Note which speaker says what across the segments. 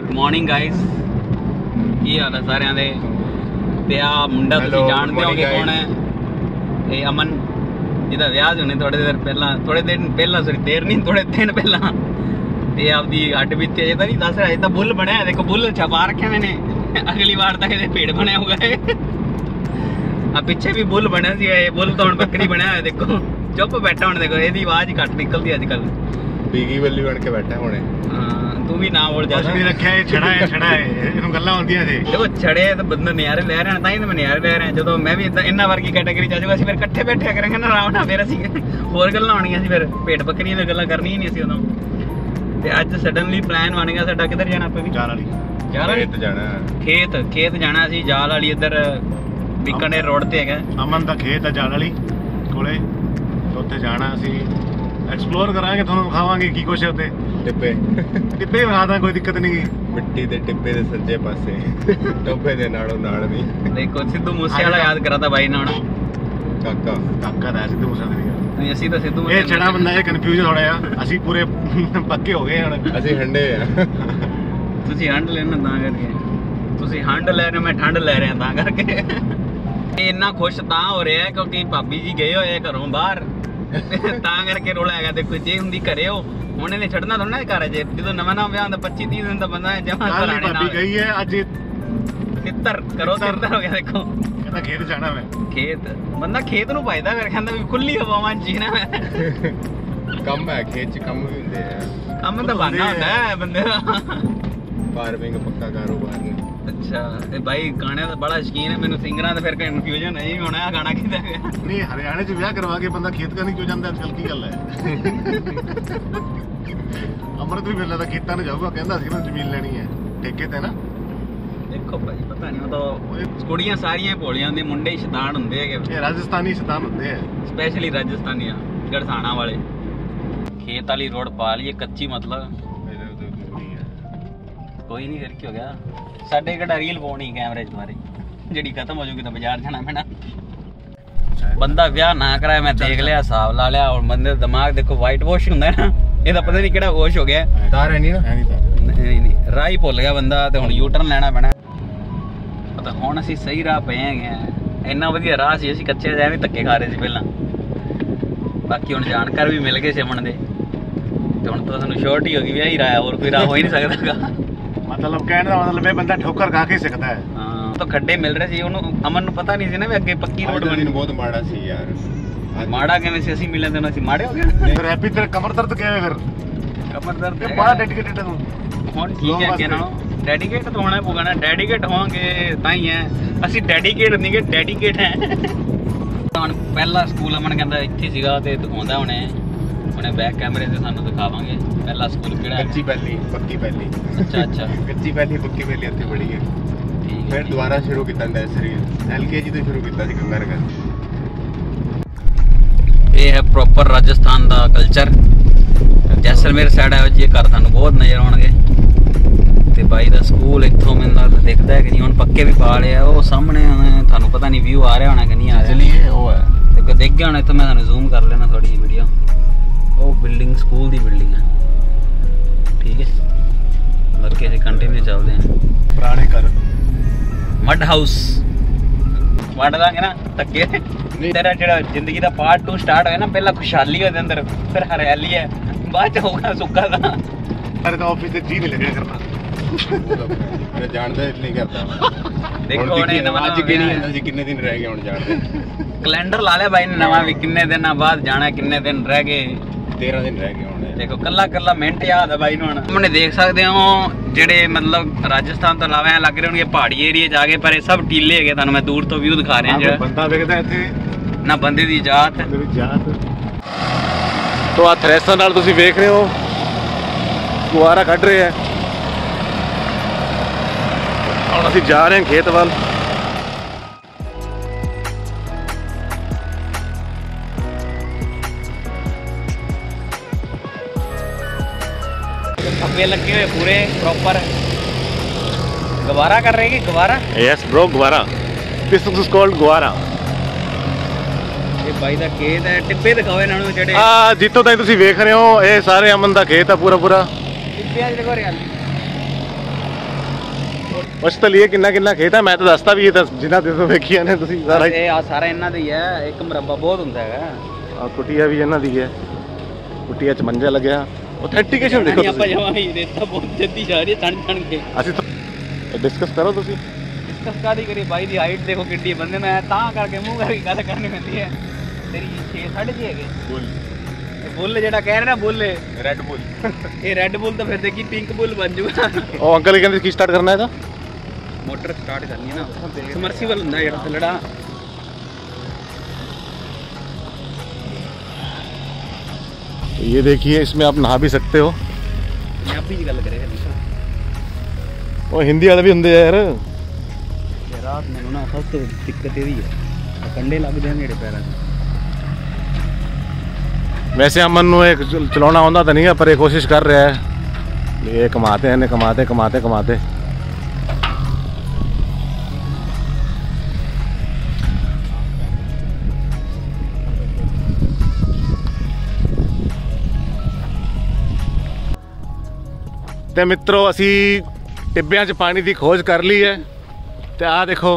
Speaker 1: Morning guys, की हाल है सारे दे। ते आ मुंडा तुसीं जानदे होगे कौन है? ये अमन जिहदा विआह होने थोड़े देर पहला, थोड़े दिन पहला, सॉरी देर नहीं, थोड़े दिन पहला। ते आपदी हड्ड बीती अजे तो नहीं दस रहा, तो बुल बनया। देखो बुल छपा रखे मैंने, अगली बार तक ये पेड़ बने होगा। पीछे भी बुल बने सी, बुल तो हुण बकरी बनया है। देखो चुप बैठा हुण, देखो एदी आवाज घट निकलदी अजकल। बीगी बल्ली बन के बैठा हुणे। तू भी ना बोल जा। नहीं रखिया ये छड़ा है, छड़ा है, इनु गल्लां होंदियां सी। देखो छड़े तो बंदे नज़ारे ले रहे हैं, तां ही तो मैं नज़ारे ले रहे हैं। जदों मैं भी इन्ना वर्गी कैटेगरी च आ जाऊंगा, फिर इकट्ठे बैठे करेंगे ना आराम नाल, फिर असीं होर गल्लां होणीआं सी, फिर भेड़ बकरियां दी गल्लां करनी ही नहीं सी उदों। ते अज सडनली प्लान बन गया साडा, किधर जाना? आपां जाल वाली, जाल वाली जाना, खेत जाना सी। जाल वाली इधर बीकानेर रोड ते हैगा अमन दा खेत है जाल वाली कोले, उत्थे जाना असीं एक्सप्लोर करांगे, तुहानूं दिखावांगे की कुछ है उत्ते। टिब्बे टिब्बे बना, कोई दिक्कत नहीं। मिट्टी दे टिब्बे दे सज्जे पासे, टोबे दे नालों नाल भी। देखो सिद्धू मूसे वाला याद कराता भाई ने हुण। काका दा सिद्धू मूसे दा नहीं, असीं तां सिद्धू मूसे। ये छड़ा बंदा ये कन्फ्यूज थोड़ा आ, असीं पूरे पक्के हो गए हुण। असीं हंडे आ, तुसीं हंड लेना तां करके, तुसीं हंड ले रहे, मैं ठंड ले रहा तां करके। इन्ना खुश तां हो रहा है क्योंकि भाभी जी गए होए घरों बाहर, तां करके रोला हैगा। देखो जे हुंदी घरे हो हुण इहने छड्डना थोड़ा ना घर च, जदों नवां नवां विआह हुंदा 25-30 दिन दा बंदा जमा घराने नाल गई है। अज तितर करो, तितर हो गया। देखो कहंदा खेत जाना मैं, खेत बंदा खेत नूं पाइदा, फिर कहंदा भी खुली हवावां च जीना मैं। कम है खेत च, कम भी हुंदे आ, कम तां बनना हुंदा है बंदे दा। फार्मिंग पक्का कारोबार ने। अच्छा ते भाई गाने दा बड़ा शकीन है, मैनूं सिंगरां दा फिर कन्फ्यूजन नहीं होना है गाना किदा है। नहीं हरियाणे च विआह करवा के बंदा खेत करने क्यों जांदा? अजकल की गल है। अमृत भी मिलदा था खेतां नूं जाऊगा, कहंदा सी मैं जमीन लेनी है ठेके ते ना। देखो भाई पता नहीं, तो कुड़ियां सारियां भोलियां हुंदियां, मुंडे ही शैतान हुंदे है। ये राजस्थानी शैतान हुंदे हैं, स्पेशली राजस्थानियां गड़साना वाले। खेत वाली रोड पा ली कच्ची, मतलब कोई नहीं, फिर की हो गया। साडे किहड़ा रील पाउणी कैमरे च बारे, जिहड़ी खत्म हो जाऊगी तो बाजार जाना पैना। बंदा विआह ना कराए, मैं देख लिया, हिसाब ला लिया, और बंदे दा दिमाग देखो वाइट वॉश हुंदा है ना, ਇਹਦਾ पता नहीं ਕਿਹੜਾ वॉश हो गया। ਤਾਰ ਹੈ ਨਹੀਂ ਨਾ, ਨਹੀਂ ਰਾਹ ਹੀ ਭੁੱਲ ਗਿਆ ਬੰਦਾ, ਤੇ ਹੁਣ ਯੂ ਟਰਨ ਲੈਣਾ ਪੈਣਾ। ਪਤਾ ਹੁਣ ਅਸੀਂ ਸਹੀ ਰਾਹ ਪਏ ਹੈਗੇ ਆ, ਇੰਨਾ ਵਧੀਆ ਰਾਹ ਸੀ, ਅਸੀਂ ਕੱਚੇ ਐਵੇਂ ਧੱਕੇ ਖਾ ਰਹੇ ਸੀ ਪਹਿਲਾਂ। ਬਾਕੀ ਹੁਣ ਜਾਣਕਾਰ ਵੀ ਮਿਲ ਗਏ ਸੀ ਅਮਨ ਦੇ, ਤੇ ਹੁਣ ਤਾਂ ਸਾਨੂੰ ਸ਼ੋਰਟੀ ਹੋ ਗਈ, ਵਿਆਹ ਹੀ ਰਾਹ, ਹੋਰ ਕੋਈ ਰਾਹ ਹੋ ਹੀ ਨਹੀਂ ਸਕਦਾਗਾ। मतलब कहने का मतलब है बंदा ठोकर खा के सकता है। हाँ तो खड्डे मिल रहे सी, ਉਹਨੂੰ ਅਮਨ ਨੂੰ ਪਤਾ ਨਹੀਂ ਸੀ ਨਾ ਵੀ ਅੱਗੇ ਪੱਕੀ ਰੋਡ ਬਣੀ। ਬਹੁਤ ਮਾੜਾ ਸੀ ਯਾਰ। ਮਾੜਾ ਕਿਵੇਂ ਸੀ? ਅਸੀਂ ਮਿਲੇ ਤੇ ਅਸੀਂ ਮਾੜੇ ਹੋ ਗਏ। ਫਿਰ ਹੈਪੀ ਤੇਰਾ ਕਮਰ ਦਰਦ ਕਿਵੇਂ? ਫਿਰ ਕਮਰ ਦਰਦ ਤੇ ਬੜਾ ਡੈਡੀਕੇਟਡ ਹੈ ਤੂੰ। ਹੁਣ ਠੀਕ ਹੈ ਅੱਗੇ ਨਾਲੋਂ, ਡੈਡੀਕੇਟ ਤਾਂ ਹੋਣਾ ਪਊਗਾ ਨਾ, ਡੈਡੀਕੇਟ ਹੋਵਾਂਗੇ ਤਾਂ ਹੀ ਹੈ। ਅਸੀਂ ਡੈਡੀਕੇਟ ਨਹੀਂ ਗੇ, ਡੈਡੀਕੇਟ ਹੈ। ਹੁਣ ਪਹਿਲਾ ਸਕੂਲ ਅਮਨ ਕਹਿੰਦਾ ਇੱਥੇ ਸੀਗਾ, ਤੇ ਦਿਖਾਉਂਦਾ ਹੁਣੇ बैक कैमरे से सानू दिखावांगे पहला स्कूल केड़ा है। कच्ची पहली पक्की पहली। अच्छा अच्छा कच्ची पहली पक्की पहली उत्थे पढ़ी है, फिर दोबारा शुरू किया नर्सरी LKG तो शुरू किया गंगानगर। ये है प्रॉपर राजस्थान का कल्चर। जैसलमेर साइड है जी घर थानू बहुत नज़र आउणगे। ते बाई दा स्कूल इत्थों मैनूं दिखदा है कि नहीं, हुण पक्के भी पा लिया। वो सामने थानू पता नहीं व्यू आ रहा होना कि नहीं आ रहा। चलिए वो है, देखो देख गया होना। इत्थों मैं थानू जूम कर लेना थोड़ी वीडियो। वो बिल्डिंग स्कूल की बिल्डिंग है, ठीक है। लड़के से कंटिन्यू चलते हैं। पुराने घर मड हाउस वंड दांगे ना धक्के। तेरा जो जिंदगी का पार्ट 2 स्टार्ट होया ना, पहला खुशहाली है अंदर, फिर हरियाली है, बाद च होगा सुक्का दा। मेरे का ऑफिस जी नहीं लगेगा करना, मैं जानदा नहीं करता। देखो ने नवा आज कितने दिन रह गए, हुन जानदे कैलेंडर ला लिया भाई ने नवा भी, कितने दिन बाद जाना, कितने दिन रह गए। 13 दिन रह गए होने। देखो कला कला मिनट याद है भाई नूं। हमने देख सकते हो जेडे मतलब राजस्थान तो अलावा लग रहे होंगे पहाड़ी एरिया जाके, पर सब टीले है। तुहानूं मैं दूर तो व्यू दिखा रहा हूं। बंदा वेखदा इत्थे ना, बंदे दी जात। तो आ थ्रेसर नाल तुसीं वेख रहे हो गुआरा कढ रहे हैं। हुण असीं जा रहे हैं खेत वाल। खब्बे लगे हुए पूरे प्रॉपर। गवारा कर रहे हैं कि गवारा? यस ब्रो, गवारा। दिस इज कॉल्ड गवारा। ये भाई दा खेत है, टिब्बे दिखाओ इन्हां नूं जेडे। हां जिੱਥੋਂ ਤਾਈਂ ਤੁਸੀਂ ਵੇਖ ਰਹੇ ਹੋ ਇਹ ਸਾਰੇ ਅਮਨ ਦਾ ਖੇਤ ਆ ਪੂਰਾ ਪੂਰਾ। टिब्बियां च देखो हरियाली।
Speaker 2: ਉਸ ਤਾਂ ਲਈ ਕਿੰਨਾ ਕਿੰਨਾ ਖੇਤ ਹੈ ਮੈਂ ਤਾਂ ਦੱਸਦਾ ਵੀ ਇਹ ਤਾਂ ਜਿੰਨਾ ਦੇ ਤੋਂ ਵੇਖੀਆਂ ਨੇ ਤੁਸੀਂ ਸਾਰਾ
Speaker 1: ਇਹ ਆ ਸਾਰਾ ਇਹਨਾਂ ਦਾ ਹੀ ਹੈ। ਇੱਕ ਮਰਬਾ ਬਹੁਤ ਹੁੰਦਾ ਹੈਗਾ।
Speaker 2: ਆ ਕੁਟੀਆ ਵੀ ਇਹਨਾਂ ਦੀ ਹੈ। ਕੁਟੀਆ ਚ ਮੰਜਾ ਲੱਗਿਆ। ऑथेंटिकेशन देखो
Speaker 1: ਆਪਾਂ ਜਮਾਂ ਹੀ ਰੇਤਾ ਬਹੁਤ ਜੱਦੀ ਜਾ ਰਹੀ ਹੈ ਛਣ ਕੇ।
Speaker 2: ਅਸੀਂ ਡਿਸਕਸ ਕਰੋ ਤੁਸੀਂ।
Speaker 1: ਡਿਸਕਸ ਕਾਦੀ ਕਰੀ ਬਾਈ ਦੀ ਹਾਈਟ ਦੇਖੋ ਕਿੰਨੀ ਬੰਦੇ ਮੈਂ ਤਾਂ ਕਰਕੇ ਮੂੰਹ ਕਰਕੇ ਗੱਲ ਕਰਨੀ ਪੈਂਦੀ ਹੈ। ਤੇਰੀ 6.5 ਹੈਗੇ ਬੁੱਲ। ਇਹ ਬੁੱਲ ਜਿਹੜਾ ਕਹਿ ਰਹੇ ਨਾ ਬੁੱਲ ਰੈੱਡ ਬੁੱਲ ਇਹ ਰੈੱਡ ਬੁੱਲ ਤਾਂ ਫਿਰ ਦੇਖੀ ਪਿੰਕ ਬੁੱਲ ਬਣ ਜੂਗਾ।
Speaker 2: ਉਹ ਅੰਕਲ ਕਹਿੰਦੇ ਕੀ ਸਟਾਰਟ ਕਰਨਾ ਇਹਦਾ?
Speaker 1: मोटर स्टार्ट करनी है ना सबमर्सिबल ਹੁੰਦਾ ਜਿਹੜਾ ਥੱਲੜਾ।
Speaker 2: ये देखिए इसमें आप नहा भी सकते हो।
Speaker 1: पंजाबी ਦੀ ਗੱਲ ਕਰੇ
Speaker 2: ਉਹ ਹਿੰਦੀ ਵਾਲੇ ਵੀ ਹੁੰਦੇ ਆ ਯਾਰ।
Speaker 1: ਰਾਤ ਮੈਨੂੰ ਨਾ ਸਭ ਤੋਂ ਦਿੱਕਤ ਇਹਦੀ ਹੈ ਕੰਡੇ ਲੱਗਦੇ ਨੇ ਜਿਹੜੇ ਪੈਰਾਂ 'ਚ।
Speaker 2: वैसे अमन ਨੂੰ एक चलाना आਉਂਦਾ ਤਾਂ नहीं है पर ये कोशिश कर रहा है। ये कमाते हैं कमाते कमाते कमाते ਤੇ ਮਿੱਤਰੋ ਅਸੀਂ ਟਿੱਬਿਆਂ 'ਚ ਪਾਣੀ ਦੀ ਖੋਜ ਕਰ ਲਈ ਹੈ ਤੇ ਆਹ ਦੇਖੋ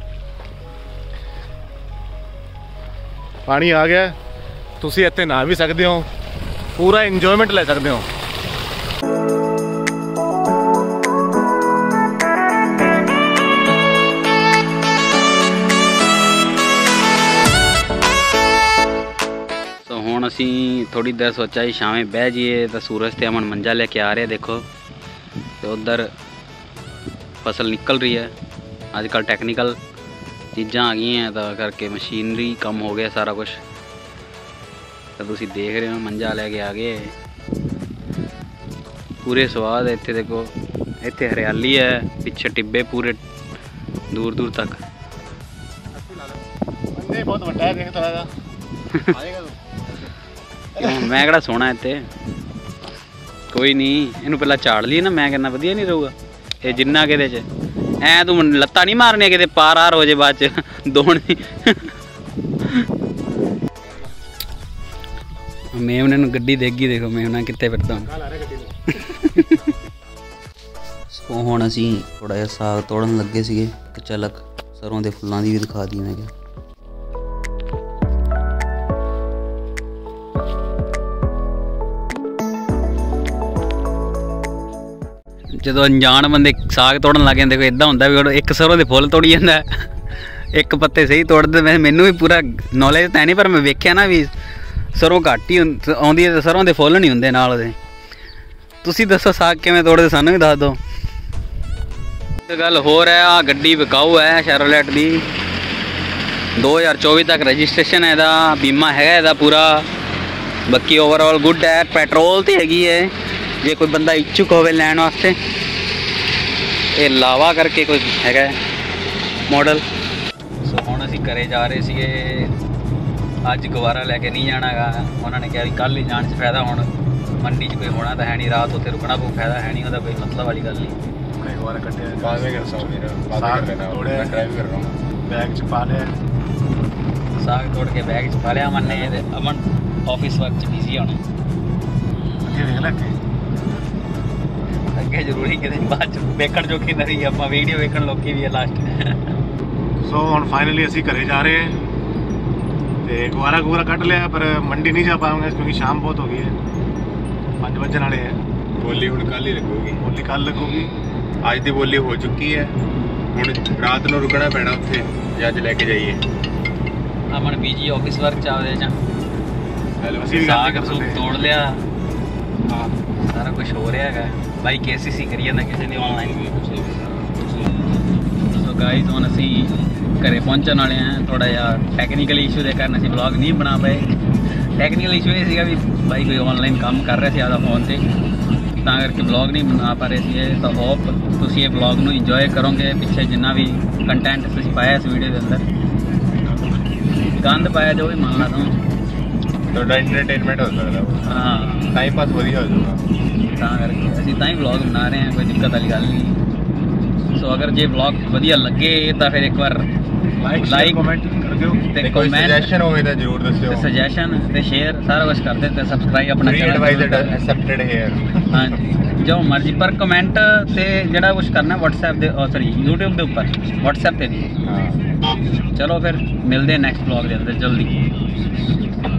Speaker 2: ਪਾਣੀ ਆ ਗਿਆ। ਤੁਸੀਂ ਇੱਥੇ ਨਹਾ ਵੀ ਸਕਦੇ ਹੋ ਪੂਰਾ ਇੰਜੋਇਮੈਂਟ ਲੈ ਸਕਦੇ ਹੋ।
Speaker 1: तो ਹੁਣ ਅਸੀਂ ਥੋੜੀ ਦੇਰ ਸੋਚਿਆ ਜੀ ਸ਼ਾਮੇ ਬਹਿ ਜਾਈਏ ਤਾਂ ਸੂਰਜ ਤੇ ਅਮਨ ਮੰਜਾ ਲੈ ਕੇ ਆ ਰਿਹਾ ਦੇਖੋ। ਤੇ ਉਧਰ ਫਸਲ ਨਿਕਲ ਰਹੀ ਹੈ। ਅੱਜ ਕੱਲ੍ਹ ਟੈਕਨੀਕਲ ਚੀਜ਼ਾਂ ਆ ਗਈਆਂ ਤਾਂ ਕਰਕੇ ਮਸ਼ੀਨਰੀ ਕੰਮ ਹੋ ਗਿਆ ਸਾਰਾ ਕੁਝ। ਤਾਂ ਤੁਸੀਂ ਦੇਖ ਰਹੇ ਹੋ ਮੰਜਾ ਲੈ ਕੇ ਆ ਗਏ ਪੂਰੇ ਸਵਾਦ ਹੈ ਇੱਥੇ ਦੇਖੋ। ਇੱਥੇ ਹਰਿਆਲੀ ਹੈ ਪਿੱਛੇ ਟਿੱਬੇ ਪੂਰੇ ਦੂਰ ਦੂਰ ਤੱਕ।
Speaker 2: ਬਹੁਤ ਵੱਡਾ ਹੈ ਦੇਖ ਤਰ੍ਹਾਂ ਦਾ ਆਏਗਾ
Speaker 1: ਮੈਂ ਕਿਹੜਾ ਸੋਹਣਾ ਇੱਥੇ ਕੋਈ ਨਹੀਂ ਇਹਨੂੰ ਪਹਿਲਾਂ ਝਾੜ ਲਈ ਨਾ। ਮੈਂ ਕਹਿੰਦਾ ਵਧੀਆ ਨਹੀਂ ਰਹੂਗਾ ਇਹ ਜਿੰਨਾ ਕਿਤੇ 'ਚ ਐ ਤੂੰ ਲੱਤਾਂ ਨਹੀਂ ਮਾਰਨੀਆਂ ਕਿਤੇ ਪਾਰ ਆਰ ਹੋ ਜੇ ਬਾਅਦ 'ਚ ਦੌੜਨੀ। ਮੇਮਨੇ ਨੂੰ ਗੱਡੀ ਦੇਗੀ ਦੇਖੋ ਮੇਮਨਾ ਕਿੱਥੇ ਫਿਰਦਾ ਹੁਣ। ਸੋ ਹੁਣ ਅਸੀਂ ਥੋੜਾ ਜਿਹਾ ਸਾਗ ਤੋੜਨ ਲੱਗੇ ਸੀਗੇ ਤੇ ਝਲਕ ਸਰੋਂ ਦੇ ਫੁੱਲਾਂ ਦੀ ਵੀ ਦਿਖਾ ਦੀ ਮੈਂ ਕਿਹਾ। ਜਦੋਂ ਅਣਜਾਣ ਬੰਦੇ ਸਾਗ ਤੋੜਨ ਲੱਗ ਜਾਂਦੇ ਕੋਈ ਇੱਦਾਂ ਹੁੰਦਾ ਵੀ ਇੱਕ ਸਰੋਂ ਦੇ ਫੁੱਲ ਤੋੜੀ ਜਾਂਦਾ ਇੱਕ ਪੱਤੇ ਸਹੀ ਤੋੜਦੇ। ਮੈਨੂੰ ਵੀ ਪੂਰਾ ਨੌਲੇਜ ਤਾਂ ਨਹੀਂ ਪਰ ਮੈਂ ਵੇਖਿਆ ਨਾ ਵੀ ਸਰੋਂ ਘੱਟ ਹੀ ਆਉਂਦੀ ਹੈ ਤੇ ਸਰੋਂ ਦੇ ਫੁੱਲ ਨਹੀਂ ਹੁੰਦੇ ਨਾਲ ਉਹਦੇ। ਤੁਸੀਂ ਦੱਸੋ ਸਾਗ ਕਿਵੇਂ ਤੋੜਦੇ ਸਾਨੂੰ ਵੀ ਦੱਸ ਦਿਓ। ਇੱਕ ਗੱਲ ਹੋਰ ਹੈ ਆ ਗੱਡੀ ਵਿਕਾਊ ਹੈ ਸ਼ੈਰੋਲੈਟ ਦੀ 2024 ਤੱਕ ਰਜਿਸਟ੍ਰੇਸ਼ਨ ਹੈ ਇਹਦਾ ਬੀਮਾ ਹੈਗਾ ਇਹਦਾ ਪੂਰਾ। ਬਾਕੀ ਓਵਰਆਲ ਗੁੱਡ ਹੈ ਪੈਟਰੋਲ ਤੇ ਹੈਗੀ ਹੈ ਜੇ ਕੋਈ ਬੰਦਾ ਇੱਛੁਕ ਹੋਵੇ ਲੈਣ ਵਾਸਤੇ। ਇਹ ਲਾਵਾ ਕਰਕੇ ਕੋਈ ਹੈਗਾ ਮਾਡਲ। ਸੋ ਹੁਣ ਅਸੀਂ ਘਰੇ ਜਾ ਰਹੇ ਸੀਗੇ ਅੱਜ ਗਵਾਰਾ ਲੈ ਕੇ ਨਹੀਂ ਜਾਣਾਗਾ। ਉਹਨਾਂ ਨੇ ਕਿਹਾ ਵੀ ਕੱਲ੍ਹ ਹੀ ਜਾਣ 'ਚ ਫਾਇਦਾ ਹੁਣ ਮੰਡੀ 'ਚ ਕੋਈ ਹੋਣਾ ਤਾਂ ਹੈ ਨਹੀਂ ਰਾਤ ਉੱਥੇ ਰੁਕਣਾ ਕੋਈ ਫਾਇਦਾ ਹੈ ਨਹੀਂ ਉਹਦਾ ਕੋਈ ਮਤਲਬ ਵਾਲੀ ਗੱਲ ਨਹੀਂ।
Speaker 2: ਗਵਾਰਾ ਕੱਟਿਆ ਬੈਗ 'ਚ ਪਾ ਲਿਆ
Speaker 1: ਸਾਗ ਤੋੜ ਕੇ ਬੈਗ 'ਚ ਪਾ ਲਿਆ ਅਮਨ ਨੇ। ਤੇ ਅਮਨ ਆਫਿਸ ਵਰਕ 'ਚ ਬਿਜ਼ੀ ਹੋਣਾ
Speaker 2: ਦੇਖ ਲੈ
Speaker 1: ਅੱਗੇ ਜ਼ਰੂਰੀ ਕਿਤੇ ਬਾਅਦ 'ਚ ਵੇਖਣ ਜੋਗੀ ਨਹੀਂ ਆਪਾਂ ਵੀਡੀਓ ਵੇਖਣ ਲੋਕੀ ਵੀ ਹੈ ਲਾਸਟ।
Speaker 2: ਸੋ ਹੁਣ ਫਾਈਨਲੀ ਅਸੀਂ ਘਰੇ ਜਾ ਰਹੇ ਹਾਂ ਤੇ ਗਵਾਰਾ ਕੱਢ ਲਿਆ ਪਰ ਮੰਡੀ नहीं जा पाएंगे क्योंकि शाम बहुत हो गई है 5 बजने वाले हैं।
Speaker 3: बोली हुण कल ही लगूगी।
Speaker 2: बोली कल लगूगी।
Speaker 3: ਅੱਜ ਦੀ ਬੋਲੀ ਹੋ ਚੁੱਕੀ ਹੈ ਹੁਣ ਰਾਤ ਨੂੰ ਰੁਕਣਾ ਪੈਣਾ ਉੱਥੇ ਜੇ ਅੱਜ ਲੈ ਕੇ ਜਾਈਏ।
Speaker 1: ਅਮਨ ਬੀਜੀ ਆਫਿਸ ਵਰਕ ਚਾਹਦੇ ਜਾਂ
Speaker 2: ਅਸੀਂ
Speaker 1: ਸਾਗ ਤੋੜ ਲਿਆ ਸਾਰਾ ਕੁਝ ਹੋ ਰਿਹਾ ਹੈਗਾ ਬਾਈ KCC ਕਰੀ ਜਾਂਦਾ ਕਿਸੇ ਦੀ ਆਨਲਾਈਨ। ਸੋ ਗਾਈਜ਼ ਹੁਣ ਅਸੀਂ ਘਰੇ ਪਹੁੰਚਣ ਵਾਲੇ ਹਾਂ। ਥੋੜਾ ਜਿਹਾ ਟੈਕਨੀਕਲ ਇਸ਼ੂ ਦੇ ਕਾਰਨ ਅਸੀਂ ਵਲੌਗ ਨਹੀਂ ਬਣਾ ਪਏ। ਟੈਕਨੀਕਲ ਇਸ਼ੂ ਇਹ ਸੀਗਾ ਵੀ ਬਾਈ ਕੋਈ ਆਨਲਾਈਨ ਕੰਮ ਕਰ ਰਿਹਾ ਸੀ ਆਪਦਾ ਫੋਨ 'ਤੇ ਤਾਂ ਕਰਕੇ ਵਲੌਗ ਨਹੀਂ ਬਣਾ ਪਾ ਰਹੇ ਸੀ। ਤਾਂ ਹੋਪ ਤੁਸੀਂ ਇਹ ਵਲੌਗ ਨੂੰ ਇੰਜੋਏ ਕਰੋਗੇ। ਪਿੱਛੇ ਜਿੰਨਾ ਵੀ ਕੰਟੈਂਟ ਤੁਸੀਂ ਪਾਇਆ ਇਸ ਵੀਡੀਓ ਦੇ ਅੰਦਰ ਗੰਦ ਪਾਇਆ ਜੋ ਵੀ ਮੰਨ ਲਾ ਤੂੰ
Speaker 3: ਤੁਹਾਡਾ ਐਂਟਰਟੇਨਮੈਂਟ ਹੋ ਸਕਦਾ।
Speaker 1: ਹਾਂ
Speaker 3: ਟਾਈਮ ਪਾਸ ਵਧੀਆ ਹੋ ਜਾਊਗਾ
Speaker 1: ਤਾਂ ਕਰਕੇ ਅਸੀਂ ਤਾਂ ਹੀ ਵਲੌਗ ਬਣਾ ਰਹੇ ਹਾਂ ਕੋਈ ਦਿੱਕਤ ਵਾਲੀ ਗੱਲ ਨਹੀਂ। ਸੋ ਅਗਰ ਜੇ ਵਲੌਗ ਵਧੀਆ ਲੱਗੇ ਤਾਂ ਫਿਰ ਇੱਕ ਵਾਰ ਲਾਈਕ ਕਮੈਂਟ
Speaker 2: ਦਿਓ
Speaker 3: ਤੇ ਕੋਈ ਸੁਜੈਸ਼ਨ ਹੋਵੇ ਤਾਂ ਜ਼ਰੂਰ ਦੱਸਿਓ
Speaker 1: ਸੁਜੈਸ਼ਨ ਤੇ ਸ਼ੇਅਰ ਸਾਰਾ ਕੁਝ ਕਰਦੇ ਤੇ ਸਬਸਕ੍ਰਾਈਬ ਆਪਣਾ
Speaker 3: ਫ੍ਰੀ ਐਡਵਾਈਸ ਐਕਸੈਪਟਡ ਹੇਅਰ
Speaker 1: ਹਾਂਜੀ ਜੋ ਮਰਜ਼ੀ ਪਰ ਕਮੈਂਟ ਤੇ ਜਿਹੜਾ ਕੁਝ ਕਰਨਾ WhatsApp ਦੇ ਸੌਰੀ YouTube ਦੇ ਉੱਪਰ WhatsApp ਤੇ ਨਹੀਂ
Speaker 3: ਹਾਂ
Speaker 1: ਚਲੋ ਫਿਰ ਮਿਲਦੇ ਨੈਕਸਟ ਵਲੌਗ ਦੇ ਅੰਦਰ ਜਲਦੀ